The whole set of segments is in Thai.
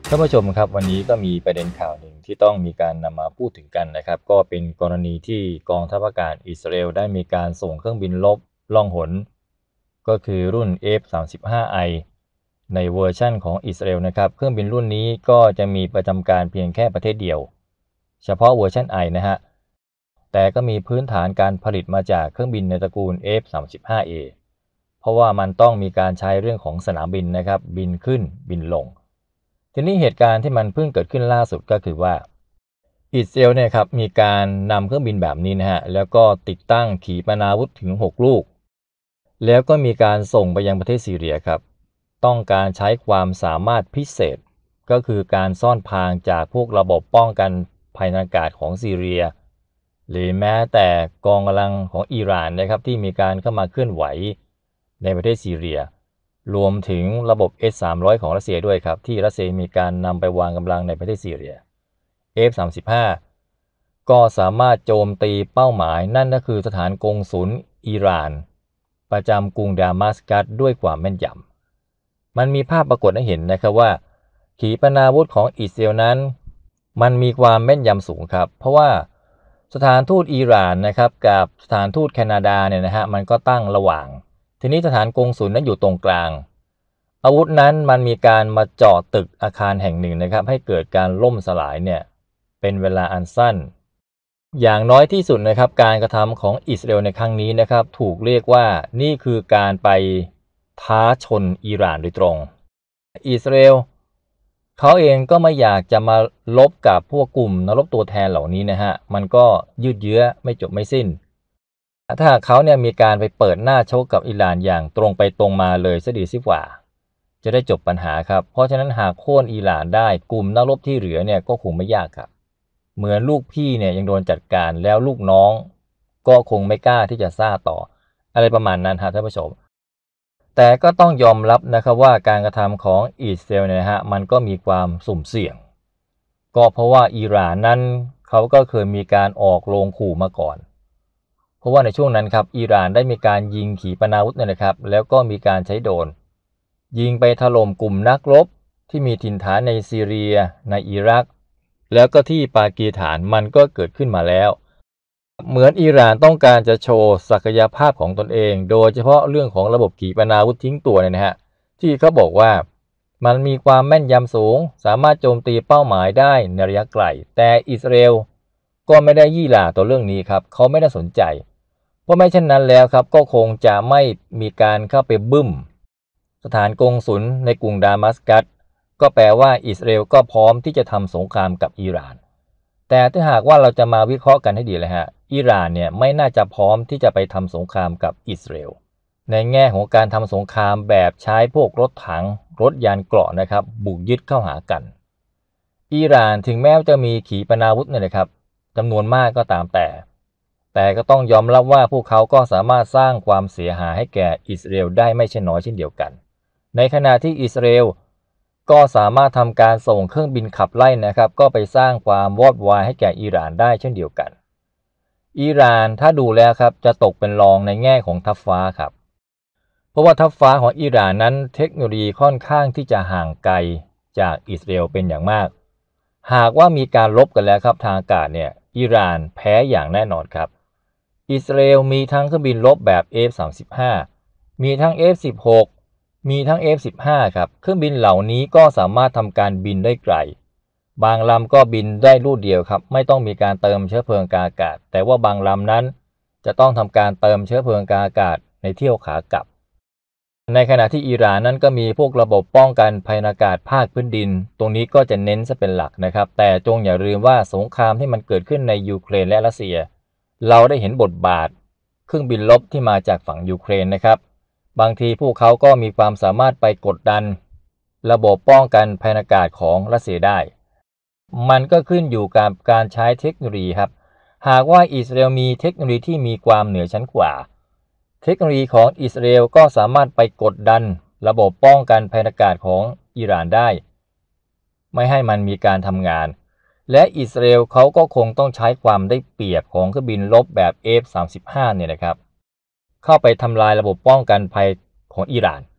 ท่านผู้ชมครับวันนี้ก็มีประเด็นข่าวหนึ่งที่ต้องมีการนำมาพูดถึงกันนะครับก็เป็นกรณีที่กองทัพอากาศอิสราเอลได้มีการส่งเครื่องบินรบล่องหนก็คือรุ่น F-35I ในเวอร์ชั่นของอิสราเอลนะครับเครื่องบินรุ่นนี้ก็จะมีประจำการเพียงแค่ประเทศเดียวเฉพาะเวอร์ชัน I นะฮะแต่ก็มีพื้นฐานการผลิตมาจากเครื่องบินในตระกูล F-35A เพราะว่ามันต้องมีการใช้เรื่องของสนามบินนะครับบินขึ้นบินลงทีนี้เหตุการณ์ที่มันเพิ่งเกิดขึ้นล่าสุดก็คือว่าอิสราเอลเนี่ยครับมีการนำเครื่องบินแบบนี้นะฮะแล้วก็ติดตั้งขีปนาวุธถึง6ลูกแล้วก็มีการส่งไปยังประเทศซีเรียครับต้องการใช้ความสามารถพิเศษก็คือการซ่อนพรางจากพวกระบบป้องกันภัยทางอากาศของซีเรียหรือแม้แต่กองกำลังของอิหร่านนะครับที่มีการเข้ามาเคลื่อนไหวในประเทศซีเรียรวมถึงระบบ S-300 ของรัสเซียด้วยครับที่รัสเซียมีการนำไปวางกำลังในประเทศซีเรีย F-35 ก็สามารถโจมตีเป้าหมายนั่นก็คือสถานกงสุลอิหร่านประจำกรุงดามัสกัสด้วยความแม่นยำมันมีภาพปรากฏให้เห็นนะครับว่าขีปนาวุธของอิสราเอลนั้นมันมีความแม่นยำสูงครับเพราะว่าสถานทูตอิหร่านนะครับกับสถานทูตแคนาดาเนี่ยนะฮะมันก็ตั้งระหว่างทีนี้สถานกงสุลนั้นอยู่ตรงกลางอาวุธนั้นมันมีการมาเจาะตึกอาคารแห่งหนึ่งนะครับให้เกิดการล่มสลายเนี่ยเป็นเวลาอันสั้นอย่างน้อยที่สุดนะครับการกระทำของอิสราเอลในครั้งนี้นะครับถูกเรียกว่านี่คือการไปท้าชนอิหร่านโดยตรงอิสราเอลเขาเองก็ไม่อยากจะมาลบกับพวกกลุ่มนักรบตัวแทนเหล่านี้นะฮะมันก็ยืดเยื้อไม่จบไม่สิ้นถ้าหากเขาเนี่ยมีการไปเปิดหน้าชกกับอิหร่านอย่างตรงไปตรงมาเลยซะดีสิกว่าจะได้จบปัญหาครับเพราะฉะนั้นหากโค่นอิหร่านได้กลุ่มนักรบที่เหลือเนี่ยก็คงไม่ยากครับเหมือนลูกพี่เนี่ยยังโดนจัดการแล้วลูกน้องก็คงไม่กล้าที่จะซ่าต่ออะไรประมาณนั้นครับท่านผู้ชม แต่ก็ต้องยอมรับนะครับว่าการกระทำของอิสราเอลเนี่ยฮะมันก็มีความสุ่มเสี่ยงก็เพราะว่าอิหร่านนั้นเขาก็เคยมีการออกโรงขู่มาก่อนเพราะว่าในช่วงนั้นครับอิหร่านได้มีการยิงขีปนาวุธเนี่ยนะครับแล้วก็มีการใช้โดรนยิงไปถล่มกลุ่มนักรบที่มีถิ่นฐานในซีเรียในอิรักแล้วก็ที่ปากีสถานมันก็เกิดขึ้นมาแล้วเหมือนอิหร่านต้องการจะโชว์ศักยภาพของตนเองโดยเฉพาะเรื่องของระบบขีปนาวุธทิ้งตัวเนี่ยนะฮะที่เขาบอกว่ามันมีความแม่นยำสูงสามารถโจมตีเป้าหมายได้ในระยะไกลแต่อิสราเอลก็ไม่ได้ยี่หร่าต่อเรื่องนี้ครับเขาไม่ได้สนใจเพราะไม่เช่นนั้นแล้วครับก็คงจะไม่มีการเข้าไปบึ้มสถานกงสุลในกรุงดามัสกัสก็แปลว่าอิสราเอลก็พร้อมที่จะทำสงครามกับอิหร่าน แต่ถ้าหากว่าเราจะมาวิเคราะห์กันให้ดีเลยฮะอิหร่านเนี่ยไม่น่าจะพร้อมที่จะไปทำสงครามกับอิสราเอลในแง่ของการทำสงครามแบบใช้พวกรถถังรถยานเกราะนะครับบุกยึดเข้าหากันอิหร่านถึงแม้จะมีขีปนาวุธเนี่ยนะครับจำนวนมากก็ตามแต่ก็ต้องยอมรับว่าพวกเขาก็สามารถสร้างความเสียหายให้แก่อิสราเอลได้ไม่ใช่น้อยเช่นเดียวกันในขณะที่อิสราเอลก็สามารถทำการส่งเครื่องบินขับไล่นะครับก็ไปสร้างความวอดวายให้แก่อิหร่านได้เช่นเดียวกันอิหร่านถ้าดูแล้วครับจะตกเป็นรองในแง่ของทัพฟ้าครับเพราะว่าทัพฟ้าของอิหร่านนั้นเทคโนโลยีค่อนข้างที่จะห่างไกลจากอิสราเอลเป็นอย่างมากหากว่ามีการรบกันแล้วครับทางอากาศเนี่ยอิหร่านแพ้อย่างแน่นอนครับอิสราเอลมีทั้งเครื่องบินรบแบบ F-35 มีทั้ง F-16 มีทั้ง F-15 ครับเครื่องบินเหล่านี้ก็สามารถทำการบินได้ไกลบางลำก็บินได้รูดเดียวครับไม่ต้องมีการเติมเชื้อเพลิงกลางอากาศแต่ว่าบางลำนั้นจะต้องทำการเติมเชื้อเพลิงกลางอากาศในเที่ยวขากลับในขณะที่อิหร่านนั้นก็มีพวกระบบป้องกันภัยอากาศภาคพื้นดินตรงนี้ก็จะเน้นซะเป็นหลักนะครับแต่จงอย่าลืมว่าสงครามที่มันเกิดขึ้นในยูเครนและรัสเซียเราได้เห็นบทบาทเครื่องบินรบที่มาจากฝั่งยูเครนนะครับบางทีพวกเขาก็มีความสามารถไปกดดันระบบป้องกันภัยอากาศของรัสเซียได้มันก็ขึ้นอยู่กับการใช้เทคโนโลยีครับหากว่าอิสราเอลมีเทคโนโลยีที่มีความเหนือชั้นกว่าเทคโนโลยีของอิสราเอลก็สามารถไปกดดันระบบป้องกันภัยอากาศของอิหร่านได้ไม่ให้มันมีการทำงานและอิสราเอลเขาก็คงต้องใช้ความได้เปรียบของเครื่องบินรบแบบ F-35 เนี่ยนะครับเข้าไปทำลายระบบป้องกันภัยของอิหร่าน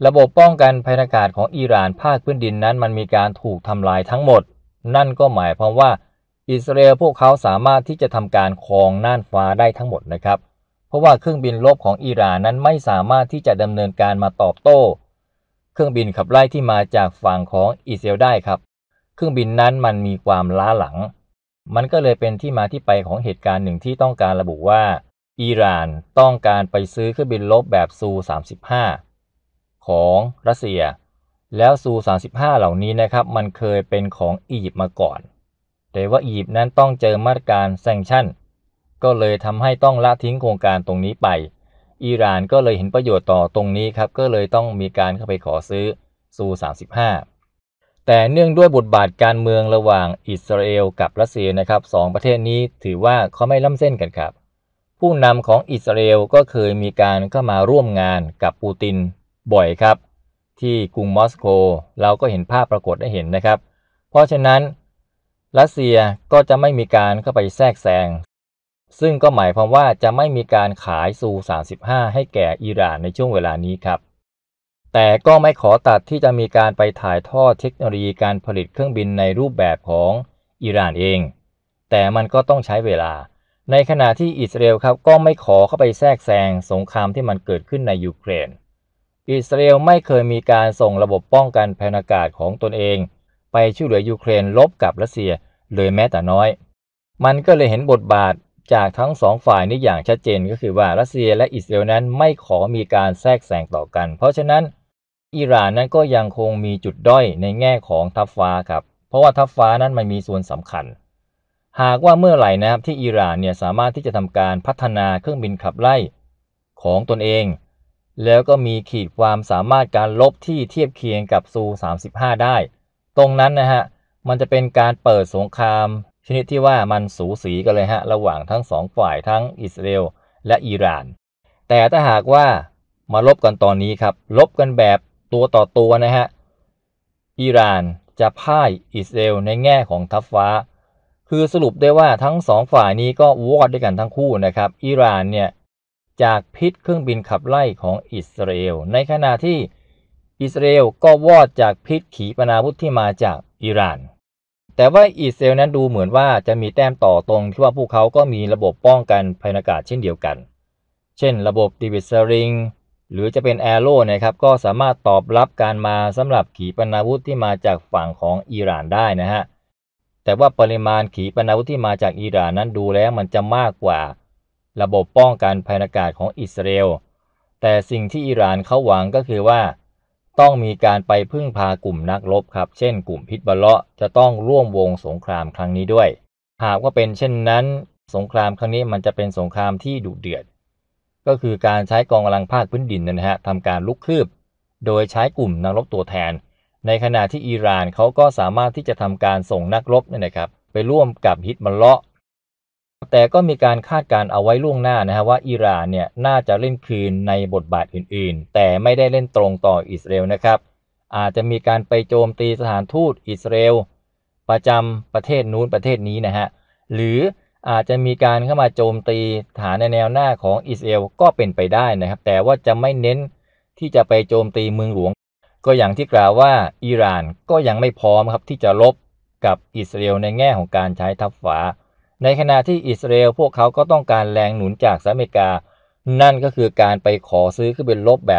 ระบบป้องกันภัยอากาศของอิหร่านภาคพื้นดินนั้นมันมีการถูกทำลายทั้งหมดนั่นก็หมายความว่าอิสราเอลพวกเขาสามารถที่จะทำการครองน่านฟ้าได้ทั้งหมดนะครับเพราะว่าเครื่องบินรบของอิหร่านนั้นไม่สามารถที่จะดำเนินการมาตอบโต้เครื่องบินขับไล่ที่มาจากฝั่งของอิสราเอลได้ครับเครื่องบินนั้นมันมีความล้าหลังมันก็เลยเป็นที่มาที่ไปของเหตุการณ์หนึ่งที่ต้องการระบุว่าอิหร่านต้องการไปซื้อเครื่องบินรบแบบซู35ของรัสเซียแล้วซู35เหล่านี้นะครับมันเคยเป็นของอียิปต์มาก่อนแต่ว่าอียิปต์นั้นต้องเจอมาตรการแซงชั่นก็เลยทำให้ต้องละทิ้งโครงการตรงนี้ไปอิหร่านก็เลยเห็นประโยชน์ต่อตรงนี้ครับก็เลยต้องมีการเข้าไปขอซื้อซู35แต่เนื่องด้วยบทบาทการเมืองระหว่างอิสราเอลกับรัสเซียนะครับสองประเทศนี้ถือว่าเขาไม่ล้ำเส้นกันครับผู้นำของอิสราเอลก็เคยมีการเข้ามาร่วมงานกับปูตินบ่อยครับที่กรุงมอสโกเราก็เห็นภาพปรากฏให้เห็นนะครับเพราะฉะนั้นรัสเซียก็จะไม่มีการเข้าไปแทรกแซงซึ่งก็หมายความว่าจะไม่มีการขายซู35ให้แก่อิหร่านในช่วงเวลานี้ครับแต่ก็ไม่ขอตัดที่จะมีการไปถ่ายทอดเทคโนโลยีการผลิตเครื่องบินในรูปแบบของอิหร่านเองแต่มันก็ต้องใช้เวลาในขณะที่อิสราเอลครับก็ไม่ขอเข้าไปแทรกแซงสงครามที่มันเกิดขึ้นในยูเครนอิสราเอลไม่เคยมีการส่งระบบป้องกันภัยอากาศของตนเองไปช่วยเหลือยูเครนลบกับรัสเซียเลยแม้แต่น้อยมันก็เลยเห็นบทบาทจากทั้งสองฝ่ายนี้อย่างชัดเจนก็คือว่ารัสเซียและอิสราเอลนั้นไม่ขอมีการแทรกแซงต่อกันเพราะฉะนั้นอิหร่านนั้นก็ยังคงมีจุดด้อยในแง่ของทัพฟ้าครับเพราะว่าทัพฟ้านั้นมันมีส่วนสำคัญหากว่าเมื่อไหร่นะครับที่อิหร่านเนี่ยสามารถที่จะทำการพัฒนาเครื่องบินขับไล่ของตนเองแล้วก็มีขีดความสามารถการลบที่เทียบเคียงกับซู35ได้ตรงนั้นนะฮะมันจะเป็นการเปิดสงครามชนิดที่ว่ามันสูสีกันเลยฮะระหว่างทั้งสองฝ่ายทั้งอิสราเอลและอิหร่านแต่ถ้าหากว่ามาลบกันตอนนี้ครับลบกันแบบตัวต่อตัวนะฮะอิหร่านจะพ่ายอิสราเอลในแง่ของทัพฟ้าคือสรุปได้ว่าทั้งสองฝ่ายนี้ก็วอดด้วยกันทั้งคู่นะครับอิหร่านเนี่ยจากพิษเครื่องบินขับไล่ของอิสราเอลในขณะที่อิสราเอลก็วอดจากพิษขีปนาวุธที่มาจากอิหร่านแต่ว่าอิสราเอลนั้นดูเหมือนว่าจะมีแต้มต่อตรงที่ว่าพวกเขาก็มีระบบป้องกันภัยอากาศเช่นเดียวกันเช่นระบบดิวิสริงหรือจะเป็นแอโร่นะครับก็สามารถตอบรับการมาสำหรับขีปนาวุธที่มาจากฝั่งของอิหร่านได้นะฮะแต่ว่าปริมาณขีปนาวุธที่มาจากอิหร่านนั้นดูแล้วมันจะมากกว่าระบบป้องกันภัยอากาศของอิสราเอลแต่สิ่งที่อิหร่านเขาหวังก็คือว่าต้องมีการไปพึ่งพากลุ่มนักรบครับเช่นกลุ่มฮิซบอลเลาะห์จะต้องร่วมวงสงครามครั้งนี้ด้วยหากว่าเป็นเช่นนั้นสงครามครั้งนี้มันจะเป็นสงครามที่ดุเดือดก็คือการใช้กองกำลังภาคพื้นดินนะฮะทำการลุกคืบโดยใช้กลุ่มนักรบตัวแทนในขณะที่อิหร่านเขาก็สามารถที่จะทำการส่งนักรบเนี่ยนะครับไปร่วมกับฮิซบอลเลาะห์แต่ก็มีการคาดการเอาไว้ล่วงหน้านะฮะว่าอิหร่านเนี่ยน่าจะเล่นคืนในบทบาทอื่นๆแต่ไม่ได้เล่นตรงต่ออิสราเอลนะครับอาจจะมีการไปโจมตีสถานทูตอิสราเอลประจำประเทศนู้นประเทศนี้นะฮะหรืออาจจะมีการเข้ามาโจมตีฐานในแนวหน้าของอิสราเอลก็เป็นไปได้นะครับแต่ว่าจะไม่เน้นที่จะไปโจมตีเมืองหลวงก็อย่างที่กล่าวว่าอิหร่านก็ยังไม่พร้อมครับที่จะรบกับอิสราเอลในแง่ของการใช้ทัพฟ้าในขณะที่อิสราเอลพวกเขาก็ต้องการแรงหนุนจากสหรัฐอเมริกานั่นก็คือการไปขอซื้อเครื่องบินรบแบบ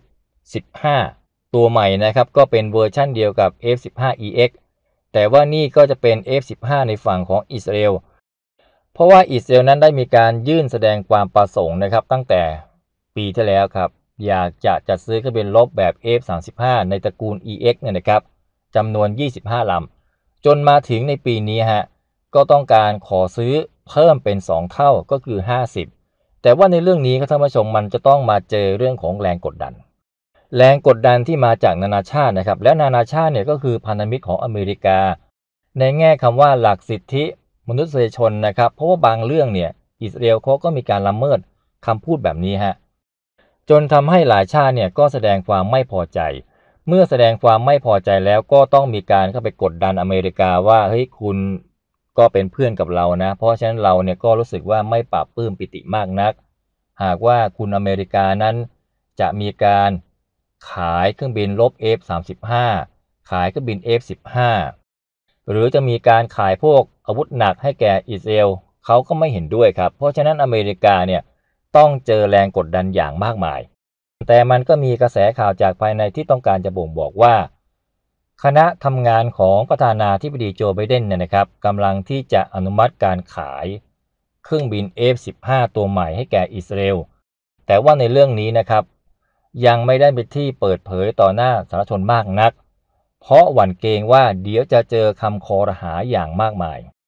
F-15 ตัวใหม่นะครับก็เป็นเวอร์ชั่นเดียวกับ F-15EX แต่ว่านี่ก็จะเป็น F-15 ในฝั่งของอิสราเอลเพราะว่าอิสราเอลนั้นได้มีการยื่นแสดงความประสงค์นะครับตั้งแต่ปีที่แล้วครับอยากจะจัดซื้อเครื่องบินรบแบบ F-35 ในตระกูล EX เนี่ยนะครับจำนวน25ลำจนมาถึงในปีนี้ฮะก็ต้องการขอซื้อเพิ่มเป็น2เท่าก็คือ50แต่ว่าในเรื่องนี้ครับท่านผู้ชมมันจะต้องมาเจอเรื่องของแรงกดดันที่มาจากนานาชาตินะครับและนานาชาติเนี่ยก็คือพันธมิตรของอเมริกาในแง่คำว่าหลักสิทธิมนุษยชนนะครับเพราะว่าบางเรื่องเนี่ยอิสราเอลเขาก็มีการละเมิดคำพูดแบบนี้ฮะจนทำให้หลายชาติเนี่ยก็แสดงความไม่พอใจเมื่อแสดงความไม่พอใจแล้วก็ต้องมีการเข้าไปกดดันอเมริกาว่าเฮ้ยคุณก็เป็นเพื่อนกับเรานะเพราะฉะนั้นเราเนี่ยก็รู้สึกว่าไม่ปราบปลื้มปิติมากนักหากว่าคุณอเมริกานั้นจะมีการขายเครื่องบินรบ F-35 ขายเครื่องบิน F-15 หรือจะมีการขายพวกอาวุธหนักให้แก่อิสราเอลเขาก็ไม่เห็นด้วยครับเพราะฉะนั้นอเมริกาเนี่ยต้องเจอแรงกดดันอย่างมากมายแต่มันก็มีกระแสข่าวจากภายในที่ต้องการจะบ่งบอกว่าคณะทำงานของประธานาธิบดีโจไบเดนเนี่ยนะครับกำลังที่จะอนุมัติการขายเครื่องบิน F-15 ตัวใหม่ให้แก่อิสราเอลแต่ว่าในเรื่องนี้นะครับยังไม่ได้เป็นที่เปิดเผยต่อหน้าสาธารณชนมากนักเพราะหวั่นเกรงว่าเดี๋ยวจะเจอคำคอรหาอย่างมากมาย